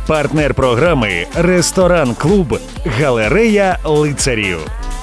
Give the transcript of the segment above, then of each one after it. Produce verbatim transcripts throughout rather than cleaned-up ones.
Партнер програми – ресторан-клуб «Галерея лицарів».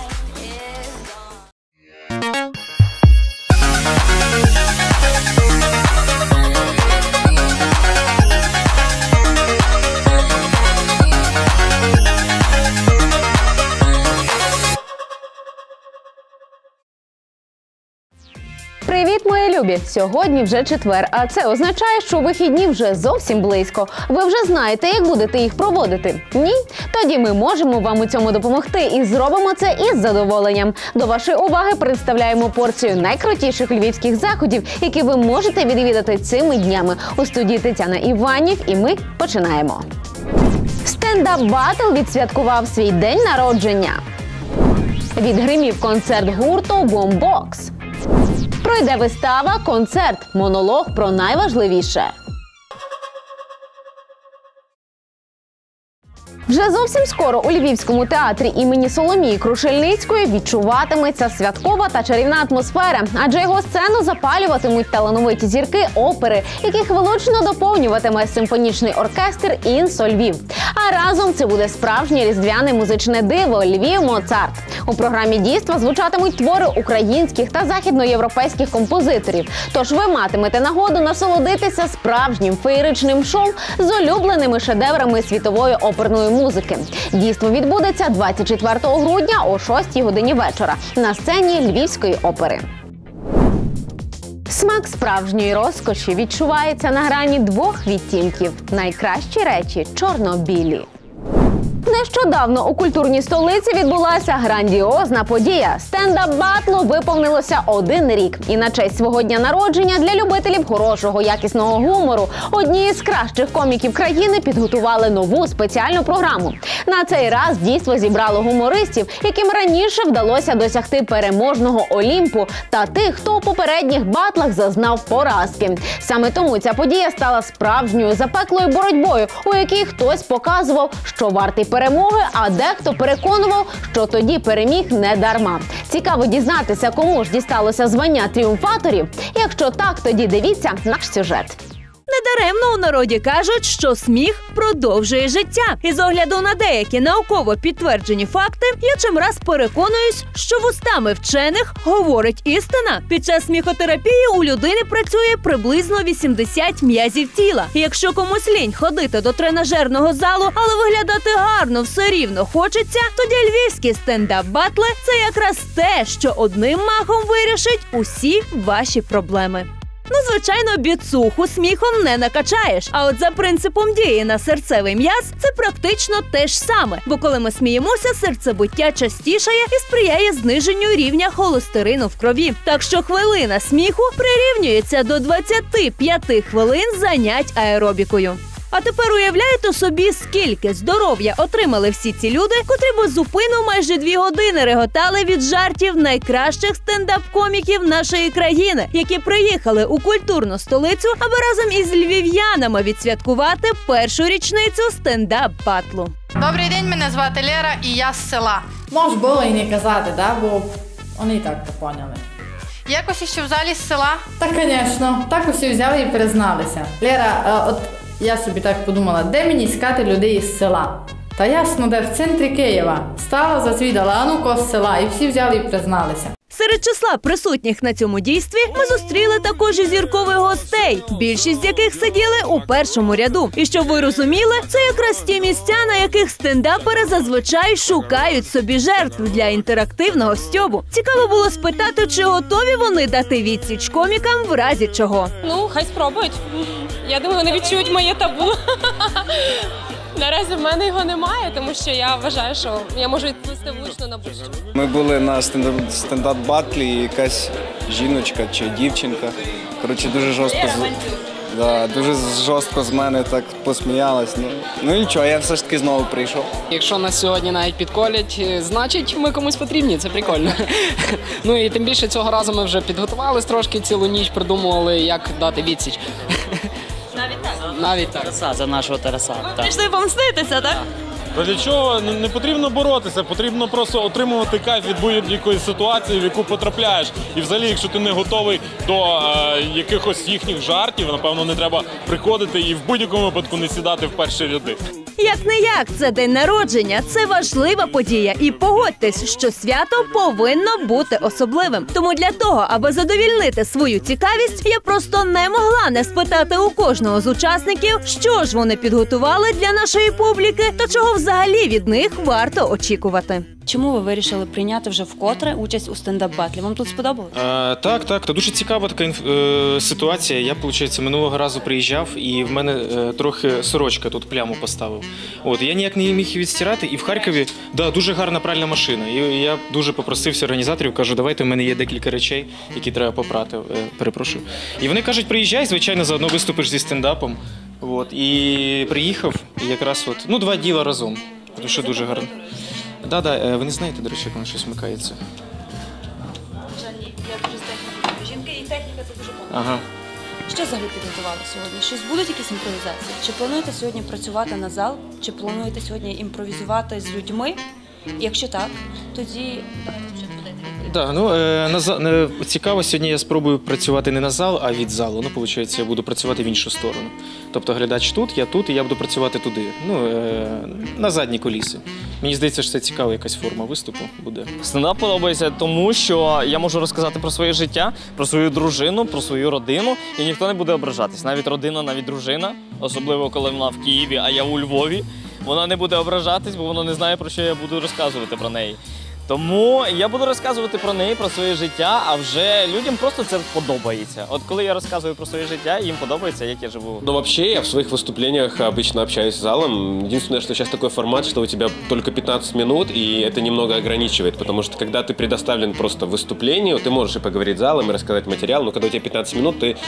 Привіт, мої любі! Сьогодні вже четвер, а це означає, що вихідні вже зовсім близько. Ви вже знаєте, як будете їх проводити? Ні? Тоді ми можемо вам у цьому допомогти і зробимо це із задоволенням. До вашої уваги представляємо порцію найкрутіших львівських заходів, які ви можете відвідати цими днями. У студії Тетяна Іванів, і ми починаємо. Стендап Батл відсвяткував свій день народження. Відгримів концерт гурту Бумбокс. Пройде вистава, концерт, монолог про найважливіше. Вже зовсім скоро у Львівському театрі імені Соломії Крушельницької відчуватиметься святкова та чарівна атмосфера, адже його сцену запалюватимуть талановиті зірки опери, яких велично доповнюватиме симфонічний оркестр «Інсо Львів». А разом це буде справжнє різдвяне музичне диво «Львів Моцарт». У програмі дійства звучатимуть твори українських та західноєвропейських композиторів. Тож ви матимете нагоду насолодитися справжнім феєричним шоу з улюбленими шедеврами світової оперної музики. Дійство відбудеться двадцять четвертого грудня о шостій годині вечора на сцені Львівської опери. Смак справжньої розкоші відчувається на грані двох відтінків. Найкращі речі – чорно-білі. Нещодавно у культурній столиці відбулася грандіозна подія. Стендап-батлу виповнилося один рік. І на честь свого дня народження для любителів хорошого, якісного гумору одні з кращих коміків країни підготували нову спеціальну програму. На цей раз дійство зібрало гумористів, яким раніше вдалося досягти переможного Олімпу, та тих, хто у попередніх батлах зазнав поразки. Саме тому ця подія стала справжньою запеклою боротьбою, у якій хтось показував, що вартий перемоги, а дехто переконував, що тоді переміг не дарма. Цікаво дізнатися, кому ж дісталося звання тріумфаторів? Якщо так, тоді дивіться наш сюжет. Недаремно у народі кажуть, що сміх продовжує життя. І з огляду на деякі науково підтверджені факти, я чимраз переконуюсь, що вустами вчених говорить істина. Під час сміхотерапії у людини працює приблизно вісімдесят м'язів тіла. І якщо комусь лінь ходити до тренажерного залу, але виглядати гарно все рівно хочеться, тоді львівські стендап-батли – це якраз те, що одним махом вирішить усі ваші проблеми. Ну, звичайно, біцуху сміхом не накачаєш. А от за принципом дії на серцевий м'яз це практично те ж саме. Бо коли ми сміємося, серцебиття частішає і сприяє зниженню рівня холестерину в крові. Так що хвилина сміху прирівнюється до двадцяти п'яти хвилин занять аеробікою. А тепер уявляєте собі, скільки здоров'я отримали всі ці люди, котрі без зупину майже дві години реготали від жартів найкращих стендап-коміків нашої країни, які приїхали у культурну столицю, аби разом із львів'янами відсвяткувати першу річницю стендап-батлу. Добрий день, мене звати Лера і я з села. Може було і не казати, да? Бо вони і так то поняли. Якось іще в залі з села? Так, звісно. Так усі взяли і призналися. Лера, от я собі так подумала, де мені іскати людей із села? Та ясно, де в центрі Києва. Стала, зазвідала, а ну-ко з села, і всі взяли і призналися. Серед числа присутніх на цьому дійстві ми зустріли також і зіркових гостей, більшість з яких сиділи у першому ряду. І щоб ви розуміли, це якраз ті місця, на яких стендапери зазвичай шукають собі жертв для інтерактивного стьобу. Цікаво було спитати, чи готові вони дати відсіч комікам в разі чого. Ну, хай спробують. Я думаю, вони відчують моє табу. Наразі в мене його немає, тому що я вважаю, що я можу відповісти влучно на будь-що. Ми були на стендап-батлі, і якась жіночка чи дівчинка, коротше, дуже жорстко, з... да, дуже жорстко з мене так посміялась. Ну, ну нічого, я все ж таки знову прийшов. Якщо нас сьогодні навіть підколять, значить ми комусь потрібні, це прикольно. Ну і тим більше цього разу ми вже підготувались трошки, цілу ніч придумували, як дати відсіч. Навіть так? Навіть так. Тараса, за нашого Тараса. Ви прийшли помститися, так? То для чого не потрібно боротися, потрібно просто отримувати кайф від будь-якої ситуації, в яку потрапляєш. І взагалі, якщо ти не готовий до е, якихось їхніх жартів, напевно, не треба приходити і в будь-якому випадку не сідати в перші ряди. Як не як, це день народження, це важлива подія. І погодьтесь, що свято повинно бути особливим. Тому для того, аби задовільнити свою цікавість, я просто не могла не спитати у кожного з учасників, що ж вони підготували для нашої публіки та чого взагалі від них варто очікувати. Чому ви вирішили прийняти вже вкотре участь у стендап-батлі? Вам тут сподобалось? Е, так, так. Та дуже цікава така е, ситуація. Я, виходить, минулого разу приїжджав, і в мене е, трохи сорочка тут пляму поставив. От, я ніяк не міг її відстирати, і в Харкові, да, дуже гарна пральна машина. І я дуже попросився організаторів, кажу, давайте, в мене є декілька речей, які треба попрати. Е, перепрошую. І вони кажуть, приїжджай, звичайно, заодно виступиш зі стендапом. От, і приїхав, і якраз от, ну, два діла разом. Тому що дуже гарно. Так, да, да, ви не знаєте, до речі, як воно щось вмикається? Жаль, ні. Я дуже з технікою. Жінки і техніка – це дуже багато. Ага. Що взагалі підготували сьогодні? Щось будуть якісь імпровізації? Чи плануєте сьогодні працювати на зал? Чи плануєте сьогодні імпровізувати з людьми? Якщо так, тоді давайте вже подайте відповідь. Так, ну, е, на, за- е, цікаво, сьогодні я спробую працювати не на зал, а від залу. Ну, виходить, я буду працювати в іншу сторону. Тобто глядач тут, я тут, і я буду працювати туди. Ну, е, на задні коліси. Мені здається, що це цікава якась форма виступу буде. Стендап подобається тому, що я можу розказати про своє життя, про свою дружину, про свою родину, і ніхто не буде ображатись. Навіть родина, навіть дружина, особливо коли вона в Києві, а я у Львові, вона не буде ображатись, бо вона не знає, про що я буду розказувати про неї. Тому я буду розказувати про неї, про своє життя, а вже людям просто це подобається. От коли я розказую про своє життя, їм подобається, як я живу. Но вообще я в своих выступлениях обычно общаюсь с залом. Единственное, что сейчас такой формат, что у тебя только пятнадцать минут, и это немного ограничивает, потому что когда ты предоставлен просто выступлению, ты можешь и поговорить с залом, и рассказать материал, но когда у тебя пятнадцать минут, ты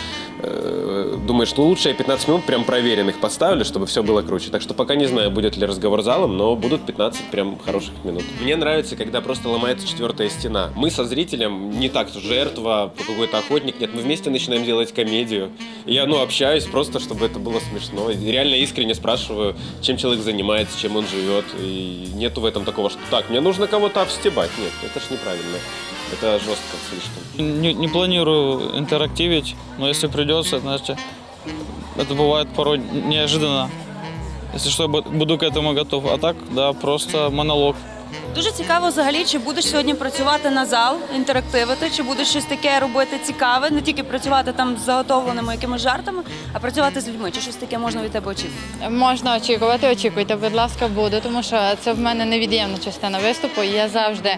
э, думаешь, ну лучше я пятнадцать минут прям проверенных поставлю, чтобы все было круче. Так что пока не знаю, будет ли разговор с залом, но будут пятнадцать прям хороших минут. Мне нравится, когда просто ломается четвертая стена. Мы со зрителем не так жертва, какой-то охотник, нет, мы вместе начинаем делать комедию. И я, ну, общаюсь просто, чтобы это было смешно. И реально искренне спрашиваю, чем человек занимается, чем он живет. И нету в этом такого, что так, мне нужно кого-то обстебать. Нет, это ж неправильно. Это жестко слишком. Не, не планирую интерактивить, но если придется, значит, это бывает порой неожиданно. Если что, буду к этому готов. А так, да, просто монолог. Дуже цікаво взагалі, чи будеш сьогодні працювати на зал, інтерактивити, чи будеш щось таке робити цікаве, не тільки працювати там з заготовленими якимись жартами, а працювати з людьми. Чи щось таке можна від тебе очікувати? Можна очікувати, очікуйте, будь ласка, буду, тому що це в мене невід'ємна частина виступу. І я завжди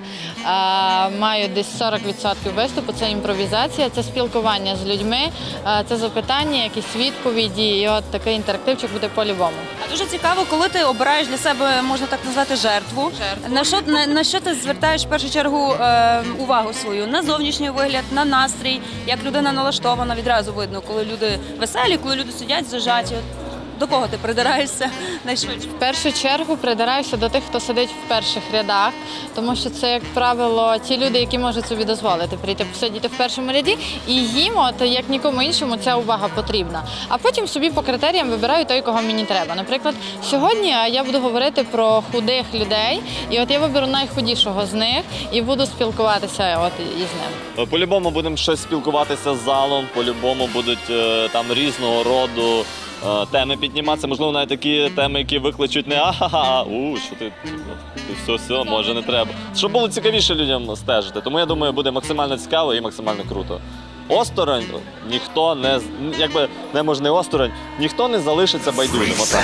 а, маю десь сорок відсотків виступу. Це імпровізація, це спілкування з людьми, а, це запитання, якісь відповіді. І от такий інтерактивчик буде по-любому. А дуже цікаво, коли ти обираєш для себе, можна так назвати, жертву. Жертву. На що, на, на що ти звертаєш в першу чергу е, увагу свою? На зовнішній вигляд, на настрій, як людина налаштована, відразу видно, коли люди веселі, коли люди сидять зажаті. До кого ти придираєшся найшвидше? В першу чергу придираюся до тих, хто сидить в перших рядах, тому що це, як правило, ті люди, які можуть собі дозволити прийти посидіти в першому ряді, і їм, от, як нікому іншому, ця увага потрібна. А потім собі по критеріям вибираю той, кого мені треба. Наприклад, сьогодні я буду говорити про худих людей, і от я виберу найхудішого з них і буду спілкуватися от із ним. По-любому будемо щось спілкуватися з залом, по-любому будуть е, там різного роду е, теми підніматися. Можливо, навіть такі теми, які викличуть не а-ха-ха, у, що ти, ти все, все, може не треба. Щоб було цікавіше людям стежити. Тому я думаю, буде максимально цікаво і максимально круто. Осторонь ніхто не, якби, не може не осторонь, ніхто не залишиться байдужим. Отак.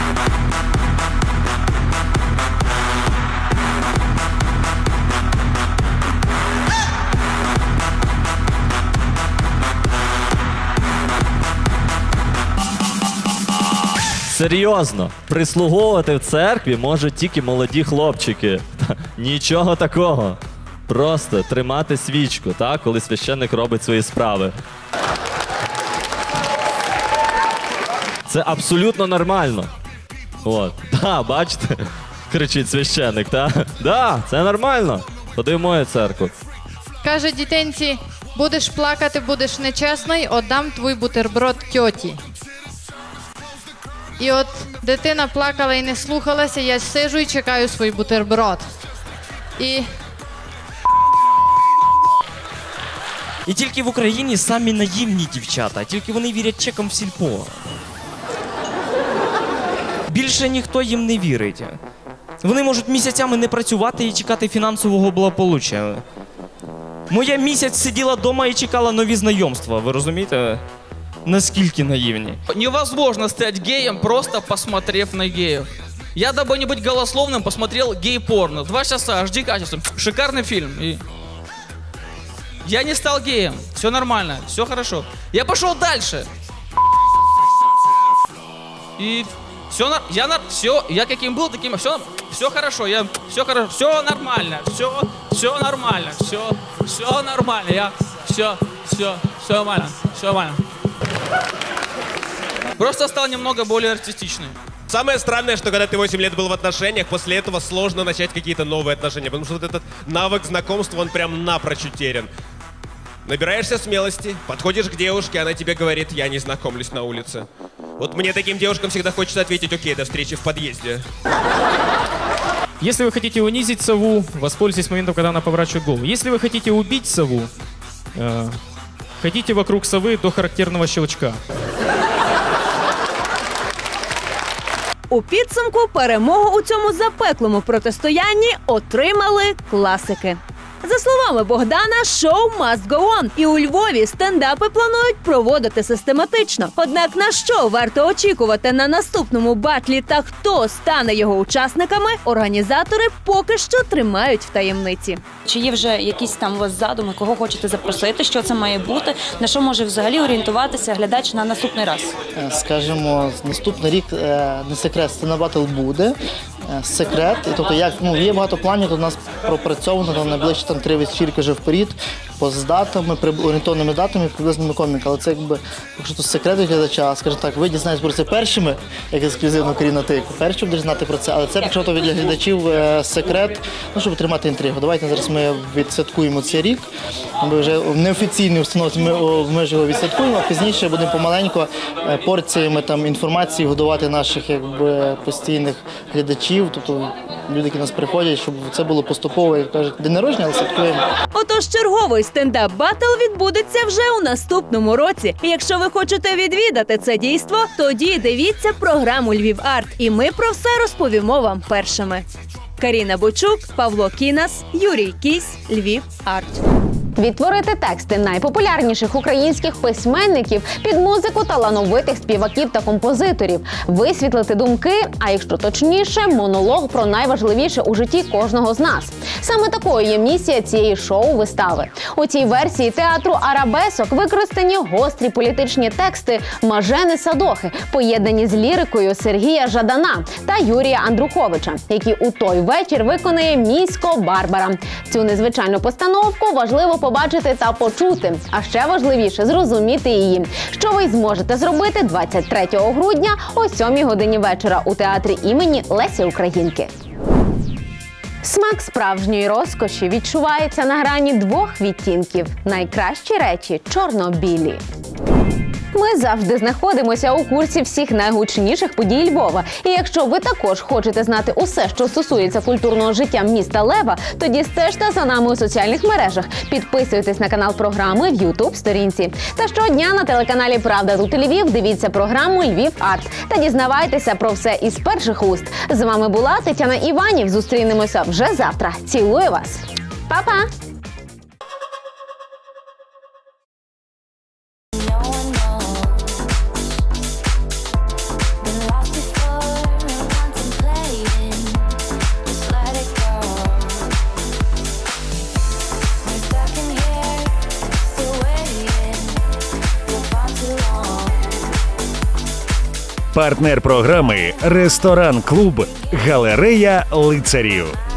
Серйозно, прислуговувати в церкві можуть тільки молоді хлопчики. Нічого такого. Просто тримати свічку, так, коли священник робить свої справи. Це абсолютно нормально. От. Да, бачите? Кричить священник, так? Да, це нормально. Ходи в мою церкву. Каже дітенці, будеш плакати, будеш нечесний, отдам твій бутерброд тьоті. І от дитина плакала і не слухалася, я сиджу і чекаю свій бутерброд. І І тільки в Україні самі наївні дівчата, тільки вони вірять чекам в сільпо. Більше ніхто їм не вірить. Вони можуть місяцями не працювати і чекати фінансового благополуччя. Моя місяць сиділа вдома і чекала нові знайомства, ви розумієте? Наскільки наивнее. Невозможно стать геем, просто посмотрев на геев. Я, дабы не быть голословным, посмотрел гей-порно. Два часа, эйч ди качество. Шикарный фильм. И... Я не стал геем. Все нормально, все хорошо. Я пошел дальше. И все, я, все, я каким был, таким, все, все хорошо, я, все хорошо, все нормально, все, все нормально, все, все нормально, я, все, все, все нормально, все нормально. Просто стал немного более артистичным. Самое странное, что когда ты восемь лет был в отношениях, после этого сложно начать какие-то новые отношения, потому что вот этот навык знакомства, он прям напрочь утерян. Набираешься смелости, подходишь к девушке, она тебе говорит: я не знакомлюсь на улице. Вот мне таким девушкам всегда хочется ответить: окей, до встречи в подъезде. Если вы хотите унизить сову, воспользуйтесь моментом, когда она поворачивает голову. Если вы хотите убить сову, э, ходите вокруг совы до характерного щелчка. У підсумку перемогу у цьому запеклому протистоянні отримали класики. За словами Богдана, шоу must go on. І у Львові стендапи планують проводити систематично. Однак на що варто очікувати на наступному батлі та хто стане його учасниками, організатори поки що тримають в таємниці. Чи є вже якісь там у вас задуми, кого хочете запросити, що це має бути, на що може взагалі орієнтуватися глядач на наступний раз? Скажімо, наступний рік, не секрет, стендап-батл буде. Секрет, і тобто як ну є багато планів, то у нас пропрацьовано там найближчі там три вечірки вже вперед, по з датами, орієнтовними датами, приблизними коміками. Але це якби, якщо тут секрет від глядача, скажімо так, ви дізнаєтесь про це першими, як ексклюзивну керівнотику, перші будуть знати про це, але це якщо то від глядачів е, секрет, ну щоб тримати інтригу. Давайте зараз ми відсвяткуємо цей рік, ми вже в неофіційній установці ми, ми ж його відсвяткуємо, а пізніше будемо помаленьку е, порціями там інформації годувати наших якби постійних глядачів. Тобто люди, які нас приходять, щоб це було поступово, як кажуть, день народження, але святкуємо. Отож, черговий стендап-батл відбудеться вже у наступному році. І якщо ви хочете відвідати це дійство, тоді дивіться програму «Львів Арт». І ми про все розповімо вам першими. Каріна Бочук, Павло Кінас, Юрій Кісь, Львів Арт. Відтворити тексти найпопулярніших українських письменників під музику талановитих співаків та композиторів, висвітлити думки, а якщо точніше, монолог про найважливіше у житті кожного з нас. Саме такою є місія цієї шоу-вистави. У цій версії театру арабесок використані гострі політичні тексти Мажени Садохи, поєднані з лірикою Сергія Жадана та Юрія Андруховича, які у той вечір виконає Місько Барбара. Цю незвичайну постановку важливо побачити та почути, а ще важливіше зрозуміти її, що ви зможете зробити двадцять третього грудня о сьомій годині вечора у театрі імені Лесі Українки. Смак справжньої розкоші відчувається на грані двох відтінків. Найкращі речі – чорно-білі. Ми завжди знаходимося у курсі всіх найгучніших подій Львова. І якщо ви також хочете знати усе, що стосується культурного життя міста Лева, тоді стежте за нами у соціальних мережах. Підписуйтесь на канал програми в ютуб-сторінці. Та щодня на телеканалі «Правда тут Львів» дивіться програму «Львів Арт» та дізнавайтеся про все із перших уст. З вами була Тетяна Іванів. Зустрінемося вже завтра. Цілую вас. Па-па! Партнер програми «Ресторан Клуб» Галерея Лицарів.